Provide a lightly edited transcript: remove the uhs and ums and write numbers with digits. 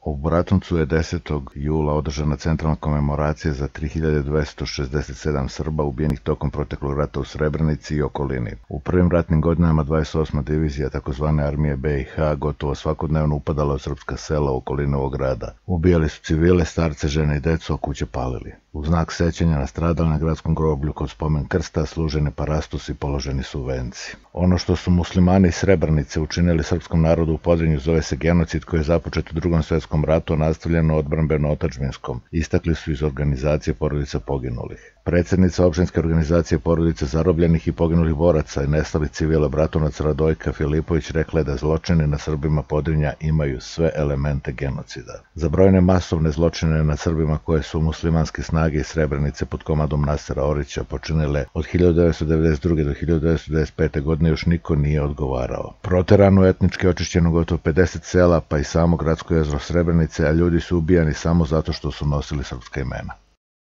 U Bratuncu je 10. jula održana centralna komemoracija za 3267 Srba ubijenih tokom proteklog rata u Srebrenici i okolini. U prvim ratnim godinama 28. divizija tzv. Armije BiH gotovo svakodnevno upadala u srpska sela u okolini ovog grada. Ubijali su civile, starce, žene i decu, a kuće palili. U znak sećanja na stradale na gradskom groblju kod spomen krsta služeni parastos i položeni su venci. Ono što su muslimani iz Srebrenice učinili srpskom narodu u Podrinju zove se genocid koji je započet u Drugom svjetskom ratu, a nastavljeno odbrambeno-otadžbinskom, istakli su iz organizacije porodica poginulih. Predsjednica opštinske organizacije porodice zarobljenih i poginulih boraca i nestalih civila Bratunac Radojka Filipović rekla je da zločini na Srbima Podrinja imaju sve elemente genocida. Za brojne masovne zločine nad Srbima koje su muslimanske snage iz Srebrenice pod komadom Nasera Orića počinile od 1992. do 1995. godine još niko nije odgovarao. Proterano etnički očišćeno gotovo 50 sela pa i samo gradsko jezero Srebrenice, a ljudi su ubijani samo zato što su nosili srpska imena.